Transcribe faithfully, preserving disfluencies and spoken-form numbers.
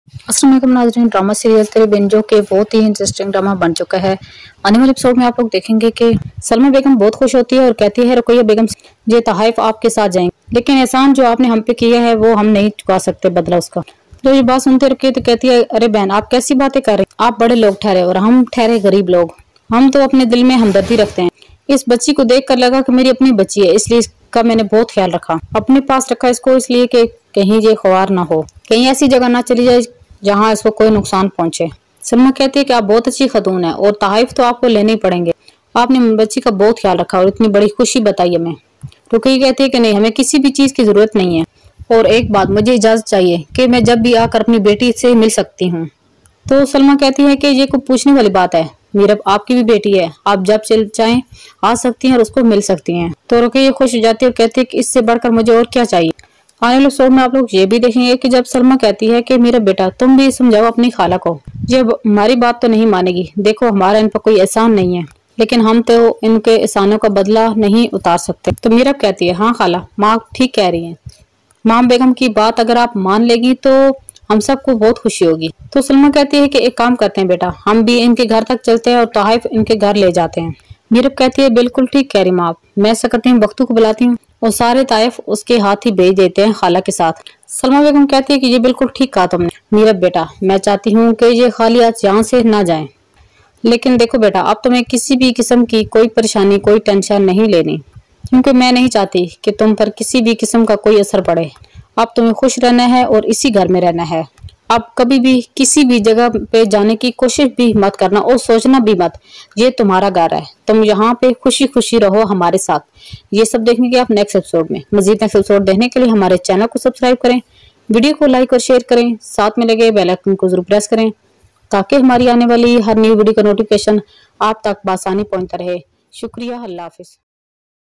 अस्सलाम वालेकुम नाज़रीन, ड्रामा सीरियल तेरे बिन जो कि बहुत ही इंटरेस्टिंग ड्रामा बन चुका है। आने वाले एपिसोड में आप लोग देखेंगे कि सलमा बेगम बहुत खुश होती है और कहती है रुकैया बेगम से, ये तहाइफ आपके साथ जाएंगे, लेकिन एहसान जो आपने हम पे किया है वो हम नहीं चुका सकते बदला उसका। तो ये बात सुनते रुकैया तो कहती है अरे बहन आप कैसी बातें कर रहे हैं, आप बड़े लोग ठहरे और हम ठहरे गरीब लोग, हम तो अपने दिल में हमदर्दी रखते हैं। इस बच्ची को देख कर लगा कि मेरी अपनी बच्ची है, इसलिए इसका मैंने बहुत ख्याल रखा, अपने पास रखा इसको इसलिए कि कहीं ये ख्वार ना हो, कहीं ऐसी जगह ना चली जाए जहाँ इसको कोई नुकसान पहुंचे। सलमा कहती है कि आप बहुत अच्छी खतून है और तहाइफ तो आपको लेने ही पड़ेंगे, आपने बच्ची का बहुत ख्याल रखा और इतनी बड़ी खुशी बताई हमें। रुकैया कहती है कि नहीं, हमें किसी भी चीज की जरूरत नहीं है, और एक बात मुझे इजाजत चाहिए कि मैं जब भी आकर अपनी बेटी से मिल सकती हूँ। तो सलमा कहती है कि ये कोई पूछने वाली बात है, मीरा आपकी भी बेटी है, आप जब चल चाहें आ सकती हैं और उसको मिल सकती हैं। तो रुकैया खुश हो जाती है और कहती है कि इससे बढ़कर मुझे और क्या चाहिए। आने वाले एपिसोड में आप लोग ये भी देखेंगे कि जब सलमा कहती है कि मेरा बेटा तुम भी समझाओ अपनी खाला को, ये हमारी बात तो नहीं मानेगी, देखो हमारा इन पर कोई एहसान नहीं है, लेकिन हम तो इनके एहसानों का बदला नहीं उतार सकते। तो मीरा कहती है हाँ खाला, माँ ठीक कह रही है, माम बेगम की बात अगर आप मान लेगी तो हम सबको बहुत खुशी होगी। तो सलमा कहती है कि एक काम करते हैं बेटा, हम भी इनके घर तक चलते हैं और तहाइफ इनके घर ले जाते हैं। मीरा कहती है बिल्कुल ठीक कह रही माँ, मैं ऐसा करती हूँ बख्तू को बुलाती हूँ और सारे ताइफ उसके हाथ ही भेज देते हैं खाला के साथ। सलमा बेगम कहती है कि ये बिल्कुल ठीक कहा तुमने मीरा बेटा, मैं चाहती हूँ कि ये खाली आज यहाँ से ना जाएं, लेकिन देखो बेटा अब तुम्हें किसी भी किस्म की कोई परेशानी कोई टेंशन नहीं लेनी, क्योंकि मैं नहीं चाहती कि तुम पर किसी भी किस्म का कोई असर पड़े। अब तुम्हें खुश रहना है और इसी घर में रहना है, अब कभी भी किसी भी जगह पे जाने की कोशिश भी मत करना और सोचना भी मत, ये तुम्हारा घर है, तुम यहाँ पे खुशी खुशी रहो हमारे साथ। ये सब देखने के आप नेक्स्ट एपिसोड में। मजीद नेक्स्ट एपिसोड देखने के लिए हमारे चैनल को सब्सक्राइब करें, वीडियो को लाइक और शेयर करें, साथ में लगे बेल आइकन को जरूर प्रेस करें ताकि हमारी आने वाली हर न्यू वीडियो का नोटिफिकेशन आप तक बआसानी पहुंचता रहे। शुक्रिया, अल्लाह हाफिज।